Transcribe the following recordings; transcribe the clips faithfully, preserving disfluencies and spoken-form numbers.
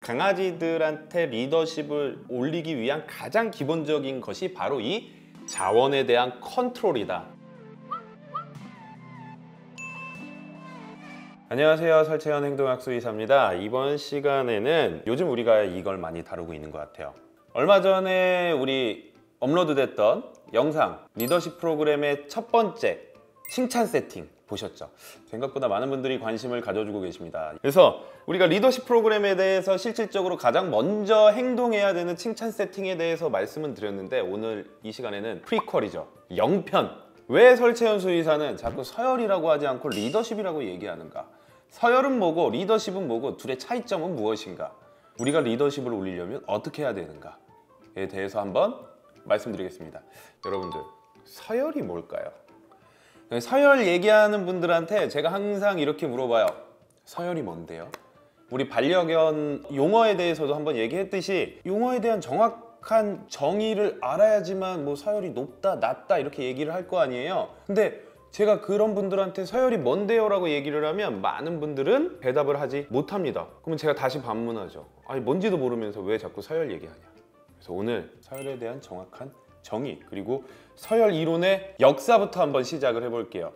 강아지들한테 리더십을 올리기 위한 가장 기본적인 것이 바로 이 자원에 대한 컨트롤이다. 안녕하세요, 설채현 행동학수 의사입니다. 이번 시간에는 요즘 우리가 이걸 많이 다루고 있는 것 같아요. 얼마 전에 우리 업로드됐던 영상 리더십 프로그램의 첫 번째 칭찬 세팅 보셨죠? 생각보다 많은 분들이 관심을 가져주고 계십니다. 그래서 우리가 리더십 프로그램에 대해서 실질적으로 가장 먼저 행동해야 되는 칭찬 세팅에 대해서 말씀은 드렸는데, 오늘 이 시간에는 프리퀄이죠. 영편. 왜 설채현 수의사는 자꾸 서열이라고 하지 않고 리더십이라고 얘기하는가? 서열은 뭐고 리더십은 뭐고 둘의 차이점은 무엇인가? 우리가 리더십을 올리려면 어떻게 해야 되는가에 대해서 한번 말씀드리겠습니다. 여러분들, 서열이 뭘까요? 서열 얘기하는 분들한테 제가 항상 이렇게 물어봐요. 서열이 뭔데요? 우리 반려견 용어에 대해서도 한번 얘기했듯이 용어에 대한 정확한 정의를 알아야지만 뭐 서열이 높다 낮다 이렇게 얘기를 할 거 아니에요. 근데 제가 그런 분들한테 서열이 뭔데요? 라고 얘기를 하면 많은 분들은 대답을 하지 못합니다. 그러면 제가 다시 반문하죠. 아니 뭔지도 모르면서 왜 자꾸 서열 얘기하냐. 그래서 오늘 서열에 대한 정확한 정의, 그리고 서열 이론의 역사부터 한번 시작을 해볼게요.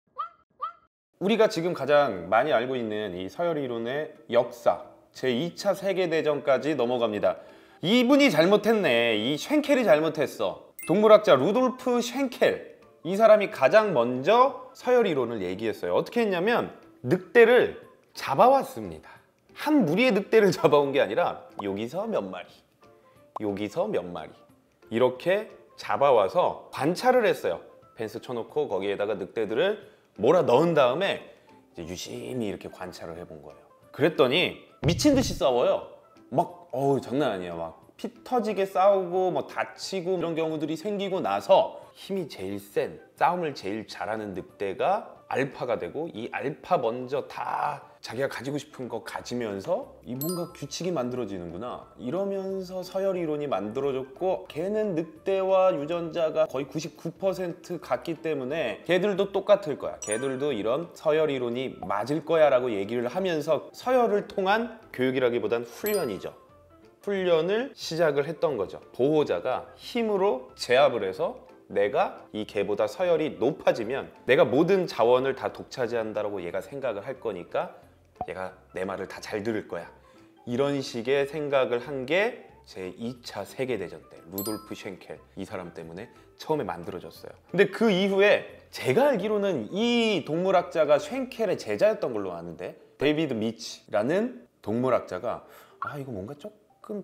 우리가 지금 가장 많이 알고 있는 이 서열 이론의 역사, 제이 차 세계대전까지 넘어갑니다. 이분이 잘못했네. 이 쉔켈이 잘못했어. 동물학자 루돌프 쉔켈, 이 사람이 가장 먼저 서열 이론을 얘기했어요. 어떻게 했냐면 늑대를 잡아왔습니다. 한 무리의 늑대를 잡아온 게 아니라 여기서 몇 마리, 여기서 몇 마리 이렇게 잡아와서 관찰을 했어요. 펜스 쳐놓고 거기에다가 늑대들을 몰아 넣은 다음에 이제 유심히 이렇게 관찰을 해본 거예요. 그랬더니 미친 듯이 싸워요. 막 어우 장난 아니에요. 막 피 터지게 싸우고 뭐 다치고 이런 경우들이 생기고 나서 힘이 제일 센, 싸움을 제일 잘하는 늑대가 알파가 되고, 이 알파 먼저 다 자기가 가지고 싶은 거 가지면서 이 뭔가 규칙이 만들어지는구나 이러면서 서열 이론이 만들어졌고, 걔는 늑대와 유전자가 거의 구십구 퍼센트 같기 때문에 걔들도 똑같을 거야, 걔들도 이런 서열 이론이 맞을 거야 라고 얘기를 하면서 서열을 통한 교육이라기보단 훈련이죠. 훈련을 시작을 했던 거죠. 보호자가 힘으로 제압을 해서 내가 이 개보다 서열이 높아지면 내가 모든 자원을 다 독차지한다라고 얘가 생각을 할 거니까 얘가 내 말을 다 잘 들을 거야. 이런 식의 생각을 한 게 제이 차 세계대전 때 루돌프 쉔켈, 이 사람 때문에 처음에 만들어졌어요. 근데 그 이후에 제가 알기로는 이 동물학자가 쉔켈의 제자였던 걸로 아는데, 데이비드 미치라는 동물학자가 아 이거 뭔가 조금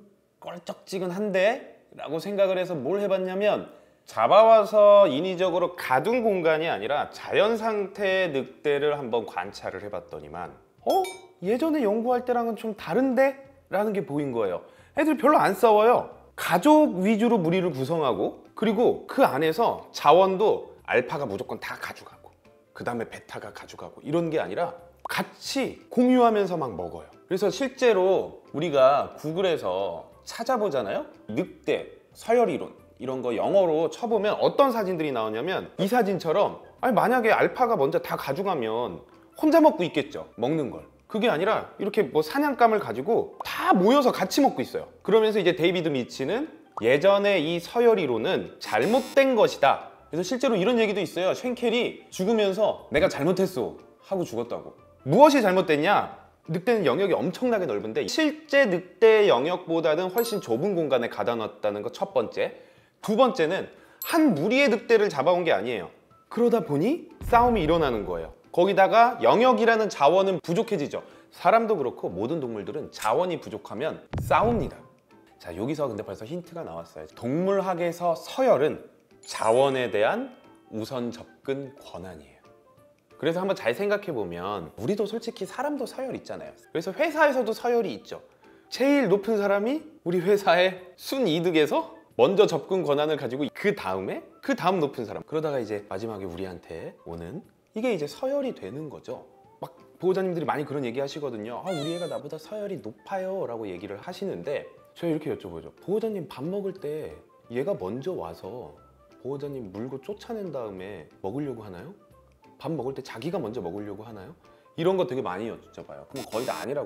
껄쩍지근한데? 라고 생각을 해서 뭘 해봤냐면, 잡아와서 인위적으로 가둔 공간이 아니라 자연 상태의 늑대를 한번 관찰을 해봤더니만 어? 예전에 연구할 때랑은 좀 다른데? 라는 게 보인 거예요. 애들 별로 안 싸워요. 가족 위주로 무리를 구성하고, 그리고 그 안에서 자원도 알파가 무조건 다 가져가고 그 다음에 베타가 가져가고 이런 게 아니라 같이 공유하면서 막 먹어요. 그래서 실제로 우리가 구글에서 찾아보잖아요. 늑대, 서열 이론 이런 거 영어로 쳐보면 어떤 사진들이 나오냐면 이 사진처럼, 아니 만약에 알파가 먼저 다 가져가면 혼자 먹고 있겠죠, 먹는 걸. 그게 아니라 이렇게 뭐 사냥감을 가지고 다 모여서 같이 먹고 있어요. 그러면서 이제 데이비드 미치는 예전에 이 서열 이론은 잘못된 것이다. 그래서 실제로 이런 얘기도 있어요. 쉔켈이 죽으면서 내가 잘못했어 하고 죽었다고. 무엇이 잘못됐냐? 늑대는 영역이 엄청나게 넓은데 실제 늑대의 영역보다는 훨씬 좁은 공간에 가다 놨다는 거 첫 번째. 두 번째는 한 무리의 늑대를 잡아온 게 아니에요. 그러다 보니 싸움이 일어나는 거예요. 거기다가 영역이라는 자원은 부족해지죠. 사람도 그렇고 모든 동물들은 자원이 부족하면 싸웁니다. 자, 여기서 근데 벌써 힌트가 나왔어요. 동물학에서 서열은 자원에 대한 우선 접근 권한이에요. 그래서 한번 잘 생각해보면 우리도 솔직히 사람도 서열 있잖아요. 그래서 회사에서도 서열이 있죠. 제일 높은 사람이 우리 회사의 순이득에서 먼저 접근 권한을 가지고 그 다음에 그 다음 높은 사람, 그러다가 이제 마지막에 우리한테 오는, 이게 이제 서열이 되는 거죠. 막 보호자님들이 많이 그런 얘기 하시거든요. 아, 우리 애가 나보다 서열이 높아요 라고 얘기를 하시는데, 제가 이렇게 여쭤보죠. 보호자님 밥 먹을 때 얘가 먼저 와서 보호자님 물고 쫓아낸 다음에 먹으려고 하나요? 밥 먹을 때 자기가 먼저 먹으려고 하나요? 이런 거 되게 많이 여쭤봐요. 그럼 거의 다 아니라고 하죠.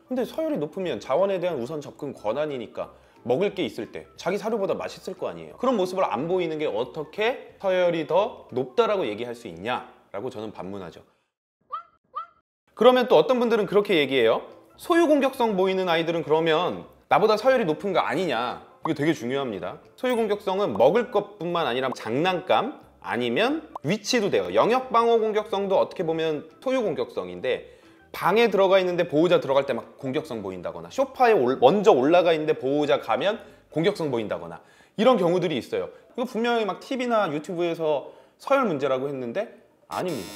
근데 서열이 높으면 자원에 대한 우선 접근 권한이니까 먹을 게 있을 때 자기 사료보다 맛있을 거 아니에요. 그런 모습을 안 보이는 게 어떻게 서열이 더 높다라고 얘기할 수 있냐라고 저는 반문하죠. 그러면 또 어떤 분들은 그렇게 얘기해요. 소유 공격성 보이는 아이들은 그러면 나보다 서열이 높은 거 아니냐. 이게 되게 중요합니다. 소유 공격성은 먹을 것뿐만 아니라 장난감 아니면 위치도 돼요. 영역 방어 공격성도 어떻게 보면 소유 공격성인데, 방에 들어가 있는데 보호자 들어갈 때 막 공격성 보인다거나, 소파에 올, 먼저 올라가 있는데 보호자 가면 공격성 보인다거나, 이런 경우들이 있어요. 이거 분명히 막 티비나 유튜브에서 서열 문제라고 했는데 아닙니다.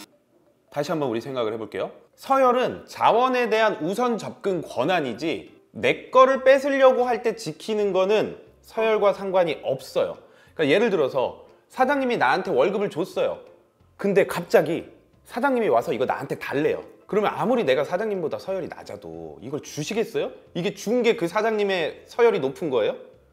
다시 한번 우리 생각을 해볼게요. 서열은 자원에 대한 우선 접근 권한이지 내 거를 뺏으려고 할 때 지키는 거는 서열과 상관이 없어요. 그러니까 예를 들어서 사장님이 나한테 월급을 줬어요. 근데 갑자기 사장님이 와서 이거 나한테 달래요. 그러면 아무리 내가 사장님보다 서열이 낮아도 이걸 주시겠어요? 이게 준 게 그 사장님의 서열이 높은 거예요?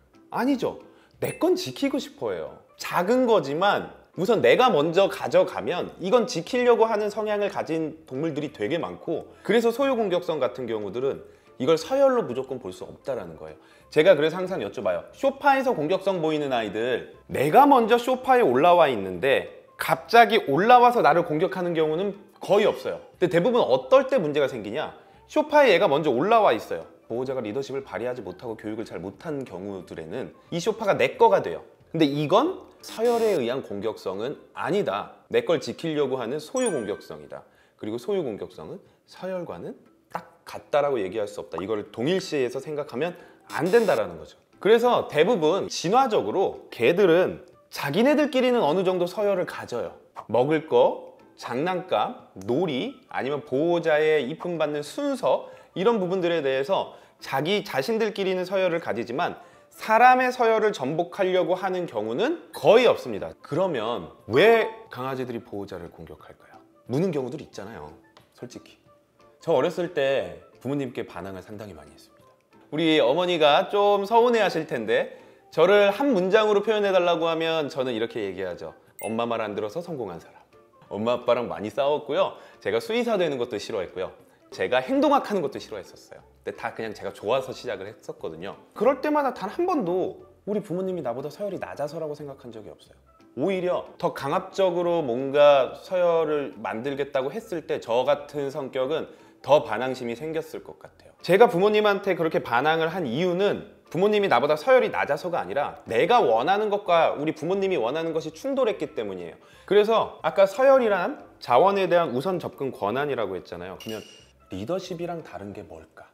아니죠. 내 건 지키고 싶어요. 작은 거지만 우선 내가 먼저 가져가면 이건 지키려고 하는 성향을 가진 동물들이 되게 많고, 그래서 소유 공격성 같은 경우들은 이걸 서열로 무조건 볼 수 없다라는 거예요. 제가 그래서 항상 여쭤봐요. 소파에서 공격성 보이는 아이들, 내가 먼저 소파에 올라와 있는데 갑자기 올라와서 나를 공격하는 경우는 거의 없어요. 근데 대부분 어떨 때 문제가 생기냐, 소파에 얘가 먼저 올라와 있어요. 보호자가 리더십을 발휘하지 못하고 교육을 잘 못한 경우들에는 이 소파가 내 거가 돼요. 근데 이건 서열에 의한 공격성은 아니다. 내 걸 지키려고 하는 소유 공격성이다. 그리고 소유 공격성은 서열과는 딱 같다라고 얘기할 수 없다. 이걸 동일시해서 생각하면 안 된다라는 거죠. 그래서 대부분 진화적으로 개들은 자기네들끼리는 어느 정도 서열을 가져요. 먹을 거, 장난감, 놀이, 아니면 보호자의 이쁨 받는 순서, 이런 부분들에 대해서 자기 자신들끼리는 서열을 가지지만 사람의 서열을 전복하려고 하는 경우는 거의 없습니다. 그러면 왜 강아지들이 보호자를 공격할까요? 무는 경우들 있잖아요. 솔직히 저 어렸을 때 부모님께 반항을 상당히 많이 했습니다. 우리 어머니가 좀 서운해 하실 텐데, 저를 한 문장으로 표현해 달라고 하면 저는 이렇게 얘기하죠. 엄마 말 안 들어서 성공한 사람. 엄마 아빠랑 많이 싸웠고요. 제가 수의사 되는 것도 싫어했고요. 제가 행동학 하는 것도 싫어했었어요. 근데 다 그냥 제가 좋아서 시작을 했었거든요. 그럴 때마다 단 한 번도 우리 부모님이 나보다 서열이 낮아서라고 생각한 적이 없어요. 오히려 더 강압적으로 뭔가 서열을 만들겠다고 했을 때 저 같은 성격은 더 반항심이 생겼을 것 같아요. 제가 부모님한테 그렇게 반항을 한 이유는 부모님이 나보다 서열이 낮아서가 아니라 내가 원하는 것과 우리 부모님이 원하는 것이 충돌했기 때문이에요. 그래서 아까 서열이란 자원에 대한 우선 접근 권한이라고 했잖아요. 그러면 리더십이랑 다른 게 뭘까?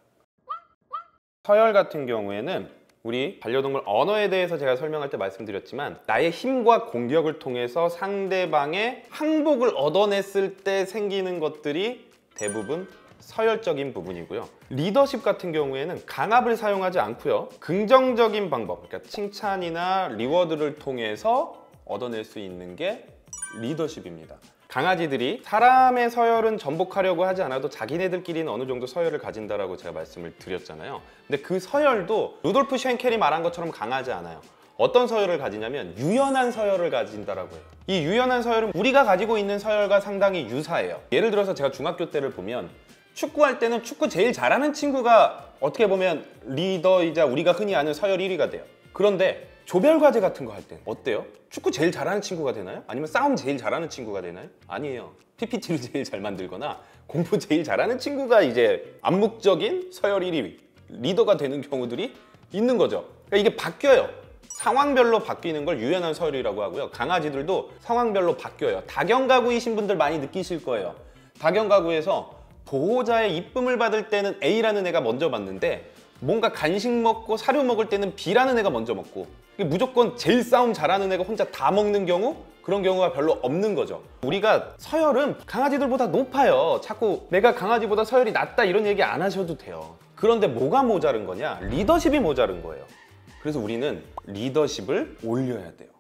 서열 같은 경우에는 우리 반려동물 언어에 대해서 제가 설명할 때 말씀드렸지만, 나의 힘과 공격을 통해서 상대방의 항복을 얻어냈을 때 생기는 것들이 대부분 서열적인 부분이고요. 리더십 같은 경우에는 강압을 사용하지 않고요. 긍정적인 방법, 그러니까 칭찬이나 리워드를 통해서 얻어낼 수 있는 게 리더십입니다. 강아지들이 사람의 서열은 전복하려고 하지 않아도 자기네들끼리는 어느 정도 서열을 가진다라고 제가 말씀을 드렸잖아요. 근데 그 서열도 루돌프 쉔켈이 말한 것처럼 강하지 않아요. 어떤 서열을 가지냐면 유연한 서열을 가진다라고 해요. 이 유연한 서열은 우리가 가지고 있는 서열과 상당히 유사해요. 예를 들어서 제가 중학교 때를 보면 축구할 때는 축구 제일 잘하는 친구가 어떻게 보면 리더이자 우리가 흔히 아는 서열 일 위가 돼요. 그런데 조별과제 같은 거 할 때 어때요? 축구 제일 잘하는 친구가 되나요? 아니면 싸움 제일 잘하는 친구가 되나요? 아니에요. 피피티를 제일 잘 만들거나 공부 제일 잘하는 친구가 이제 암묵적인 서열 일 위 리더가 되는 경우들이 있는 거죠. 그러니까 이게 바뀌어요. 상황별로 바뀌는 걸 유연한 서열이라고 하고요. 강아지들도 상황별로 바뀌어요. 다경가구이신 분들 많이 느끼실 거예요. 다경가구에서 보호자의 이쁨을 받을 때는 A라는 애가 먼저 받는데, 뭔가 간식 먹고 사료 먹을 때는 B라는 애가 먼저 먹고, 무조건 제일 싸움 잘하는 애가 혼자 다 먹는 경우, 그런 경우가 별로 없는 거죠. 우리가 서열은 강아지들보다 높아요. 자꾸 내가 강아지보다 서열이 낮다 이런 얘기 안 하셔도 돼요. 그런데 뭐가 모자른 거냐? 리더십이 모자른 거예요. 그래서 우리는 리더십을 올려야 돼요.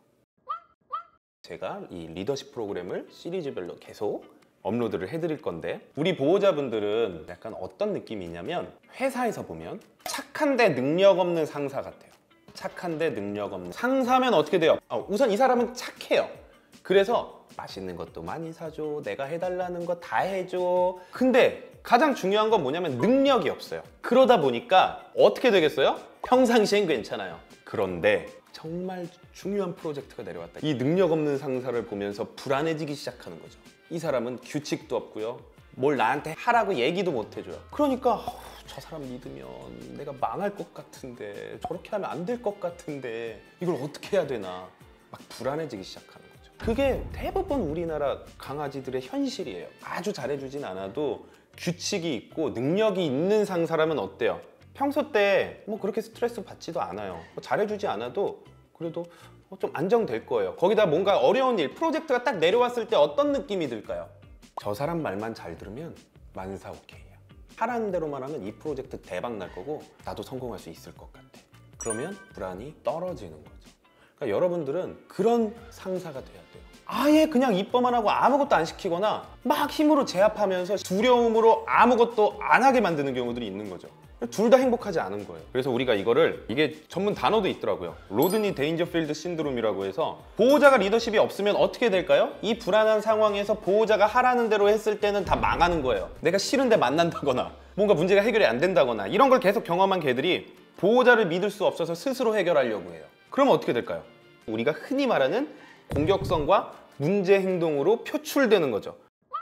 제가 이 리더십 프로그램을 시리즈별로 계속 업로드를 해드릴 건데, 우리 보호자분들은 약간 어떤 느낌이 있냐면, 회사에서 보면 착한데 능력 없는 상사 같아요. 착한데 능력 없는 상사면 어떻게 돼요? 어, 우선 이 사람은 착해요. 그래서 맛있는 것도 많이 사줘, 내가 해달라는 거 다 해줘. 근데 가장 중요한 건 뭐냐면 능력이 없어요. 그러다 보니까 어떻게 되겠어요? 평상시엔 괜찮아요. 그런데 정말 중요한 프로젝트가 내려왔다. 이 능력 없는 상사를 보면서 불안해지기 시작하는 거죠. 이 사람은 규칙도 없고요. 뭘 나한테 하라고 얘기도 못 해줘요. 그러니까 어, 저 사람 믿으면 내가 망할 것 같은데, 저렇게 하면 안 될 것 같은데 이걸 어떻게 해야 되나 막 불안해지기 시작하는 거죠. 그게 대부분 우리나라 강아지들의 현실이에요. 아주 잘해주진 않아도 규칙이 있고 능력이 있는 상사라면 어때요? 평소 때 뭐 그렇게 스트레스 받지도 않아요. 뭐 잘해주지 않아도 그래도 좀 안정될 거예요. 거기다 뭔가 어려운 일, 프로젝트가 딱 내려왔을 때 어떤 느낌이 들까요? 저 사람 말만 잘 들으면 만사 오케이야. 하라는 대로만 하면 이 프로젝트 대박 날 거고 나도 성공할 수 있을 것 같아. 그러면 불안이 떨어지는 거죠. 그러니까 여러분들은 그런 상사가 돼야 돼요. 아예 그냥 입법만 하고 아무것도 안 시키거나 막 힘으로 제압하면서 두려움으로 아무것도 안 하게 만드는 경우들이 있는 거죠. 둘 다 행복하지 않은 거예요. 그래서 우리가 이거를, 이게 전문 단어도 있더라고요. 로드니 데인저필드 신드롬이라고 해서, 보호자가 리더십이 없으면 어떻게 될까요? 이 불안한 상황에서 보호자가 하라는 대로 했을 때는 다 망하는 거예요. 내가 싫은데 만난다거나 뭔가 문제가 해결이 안 된다거나 이런 걸 계속 경험한 개들이 보호자를 믿을 수 없어서 스스로 해결하려고 해요. 그러면 어떻게 될까요? 우리가 흔히 말하는 공격성과 문제 행동으로 표출되는 거죠.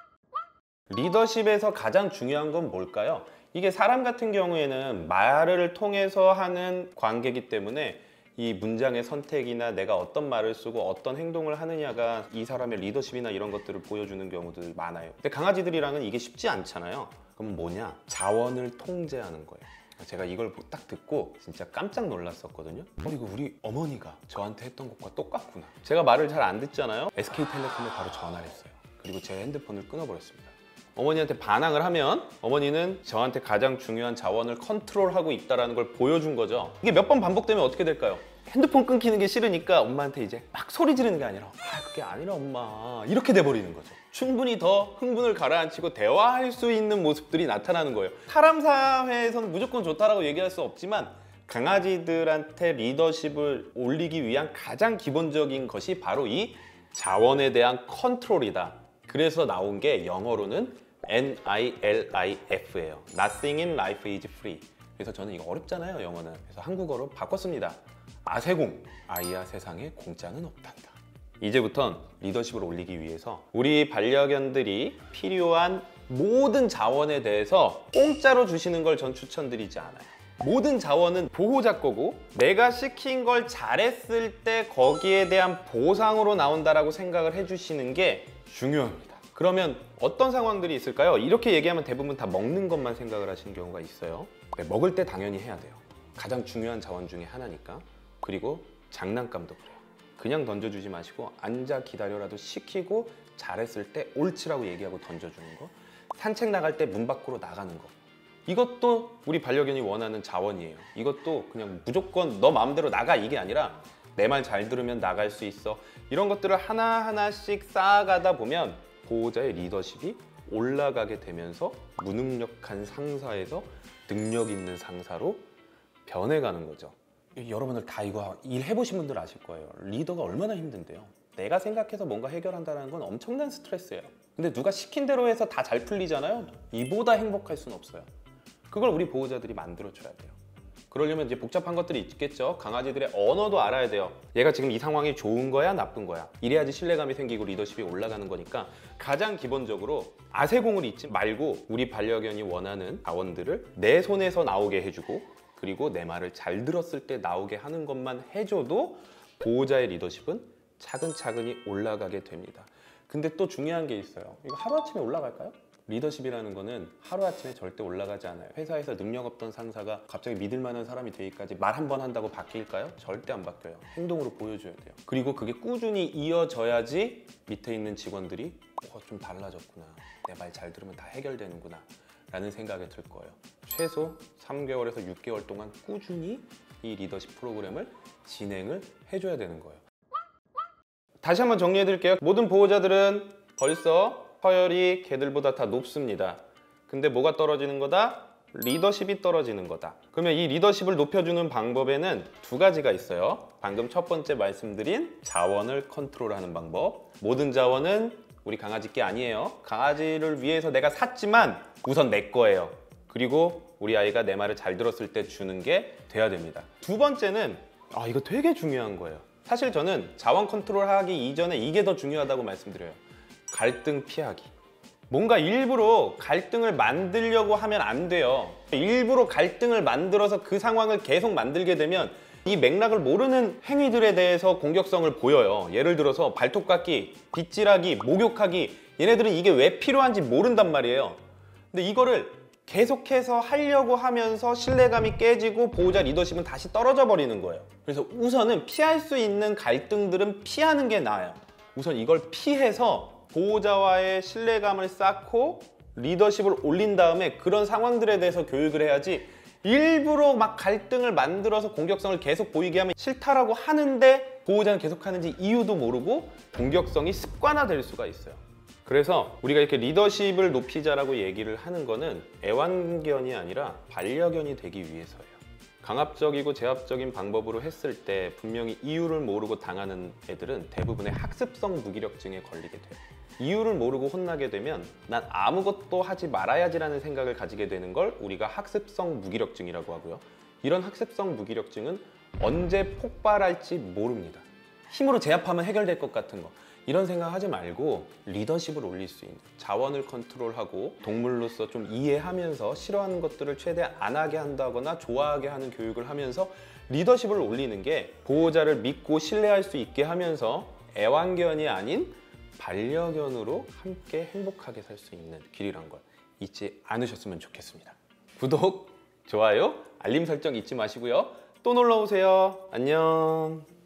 리더십에서 가장 중요한 건 뭘까요? 이게 사람 같은 경우에는 말을 통해서 하는 관계이기 때문에 이 문장의 선택이나 내가 어떤 말을 쓰고 어떤 행동을 하느냐가 이 사람의 리더십이나 이런 것들을 보여주는 경우들이 많아요. 근데 강아지들이랑은 이게 쉽지 않잖아요. 그럼 뭐냐? 자원을 통제하는 거예요. 제가 이걸 딱 듣고 진짜 깜짝 놀랐었거든요. 어, 이거 우리 어머니가 저한테 했던 것과 똑같구나. 제가 말을 잘 안 듣잖아요. 에스케이텔레콤에 바로 전화를 했어요. 그리고 제 핸드폰을 끊어버렸습니다. 어머니한테 반항을 하면 어머니는 저한테 가장 중요한 자원을 컨트롤하고 있다는 걸 보여준 거죠. 이게 몇 번 반복되면 어떻게 될까요? 핸드폰 끊기는 게 싫으니까 엄마한테 이제 막 소리 지르는 게 아니라 아 그게 아니라 엄마 이렇게 돼버리는 거죠. 충분히 더 흥분을 가라앉히고 대화할 수 있는 모습들이 나타나는 거예요. 사람 사회에서는 무조건 좋다라고 얘기할 수 없지만 강아지들한테 리더십을 올리기 위한 가장 기본적인 것이 바로 이 자원에 대한 컨트롤이다. 그래서 나온 게 영어로는 엔 아이 엘 아이 에프예요. Nothing in life is free. 그래서 저는 이거 어렵잖아요, 영어는. 그래서 한국어로 바꿨습니다. 아세공, 아이야 세상에 공짜는 없단다. 이제부턴 리더십을 올리기 위해서 우리 반려견들이 필요한 모든 자원에 대해서 공짜로 주시는 걸 전 추천드리지 않아요. 모든 자원은 보호자 거고 내가 시킨 걸 잘했을 때 거기에 대한 보상으로 나온다라고 생각을 해주시는 게 중요합니다. 그러면 어떤 상황들이 있을까요? 이렇게 얘기하면 대부분 다 먹는 것만 생각을 하시는 경우가 있어요. 네, 먹을 때 당연히 해야 돼요. 가장 중요한 자원 중에 하나니까. 그리고 장난감도 그래요. 그냥 던져주지 마시고 앉아 기다려라도 시키고 잘했을 때 옳지라고 얘기하고 던져주는 거. 산책 나갈 때 문 밖으로 나가는 거. 이것도 우리 반려견이 원하는 자원이에요. 이것도 그냥 무조건 너 마음대로 나가 이게 아니라 내 말 잘 들으면 나갈 수 있어. 이런 것들을 하나하나씩 쌓아가다 보면 보호자의 리더십이 올라가게 되면서 무능력한 상사에서 능력 있는 상사로 변해가는 거죠. 여러분들 다 이거 일 해보신 분들 아실 거예요. 리더가 얼마나 힘든데요. 내가 생각해서 뭔가 해결한다는 건 엄청난 스트레스예요. 근데 누가 시킨 대로 해서 다 잘 풀리잖아요. 이보다 행복할 수는 없어요. 그걸 우리 보호자들이 만들어줘야 돼요. 그러려면 이제 복잡한 것들이 있겠죠. 강아지들의 언어도 알아야 돼요. 얘가 지금 이 상황이 좋은 거야, 나쁜 거야. 이래야지 신뢰감이 생기고 리더십이 올라가는 거니까 가장 기본적으로 아세공을 잊지 말고 우리 반려견이 원하는 자원들을 내 손에서 나오게 해주고 그리고 내 말을 잘 들었을 때 나오게 하는 것만 해줘도 보호자의 리더십은 차근차근히 올라가게 됩니다. 근데 또 중요한 게 있어요. 이거 하루아침에 올라갈까요? 리더십이라는 거는 하루아침에 절대 올라가지 않아요. 회사에서 능력 없던 상사가 갑자기 믿을 만한 사람이 되기까지 말 한 번 한다고 바뀔까요? 절대 안 바뀌어요. 행동으로 보여줘야 돼요. 그리고 그게 꾸준히 이어져야지 밑에 있는 직원들이 어, 좀 달라졌구나. 내 말 잘 들으면 다 해결되는구나 라는 생각이 들 거예요. 최소 삼 개월에서 육 개월 동안 꾸준히 이 리더십 프로그램을 진행을 해줘야 되는 거예요. 다시 한번 정리해 드릴게요. 모든 보호자들은 벌써 서열이 개들보다 다 높습니다. 근데 뭐가 떨어지는 거다? 리더십이 떨어지는 거다. 그러면 이 리더십을 높여주는 방법에는 두 가지가 있어요. 방금 첫 번째 말씀드린 자원을 컨트롤하는 방법. 모든 자원은 우리 강아지 게 아니에요. 강아지를 위해서 내가 샀지만 우선 내 거예요. 그리고 우리 아이가 내 말을 잘 들었을 때 주는 게 돼야 됩니다. 두 번째는 아 이거 되게 중요한 거예요. 사실 저는 자원 컨트롤 하기 이전에 이게 더 중요하다고 말씀드려요. 갈등 피하기. 뭔가 일부러 갈등을 만들려고 하면 안 돼요. 일부러 갈등을 만들어서 그 상황을 계속 만들게 되면 이 맥락을 모르는 행위들에 대해서 공격성을 보여요. 예를 들어서 발톱 깎기, 빗질하기, 목욕하기, 얘네들은 이게 왜 필요한지 모른단 말이에요. 근데 이거를 계속해서 하려고 하면서 신뢰감이 깨지고 보호자 리더십은 다시 떨어져 버리는 거예요. 그래서 우선은 피할 수 있는 갈등들은 피하는 게 나아요. 우선 이걸 피해서 보호자와의 신뢰감을 쌓고 리더십을 올린 다음에 그런 상황들에 대해서 교육을 해야지, 일부러 막 갈등을 만들어서 공격성을 계속 보이게 하면 싫다라고 하는데 보호자는 계속 하는지 이유도 모르고 공격성이 습관화될 수가 있어요. 그래서 우리가 이렇게 리더십을 높이자라고 얘기를 하는 거는 애완견이 아니라 반려견이 되기 위해서예요. 강압적이고 제압적인 방법으로 했을 때 분명히 이유를 모르고 당하는 애들은 대부분의 학습성 무기력증에 걸리게 돼요. 이유를 모르고 혼나게 되면 난 아무것도 하지 말아야지라는 생각을 가지게 되는 걸 우리가 학습성 무기력증이라고 하고요. 이런 학습성 무기력증은 언제 폭발할지 모릅니다. 힘으로 제압하면 해결될 것 같은 거, 이런 생각하지 말고 리더십을 올릴 수 있는, 자원을 컨트롤하고 동물로서 좀 이해하면서 싫어하는 것들을 최대한 안 하게 한다거나 좋아하게 하는 교육을 하면서 리더십을 올리는 게 보호자를 믿고 신뢰할 수 있게 하면서 애완견이 아닌 반려견으로 함께 행복하게 살 수 있는 길이란 걸 잊지 않으셨으면 좋겠습니다. 구독, 좋아요, 알림 설정 잊지 마시고요. 또 놀러 오세요. 안녕.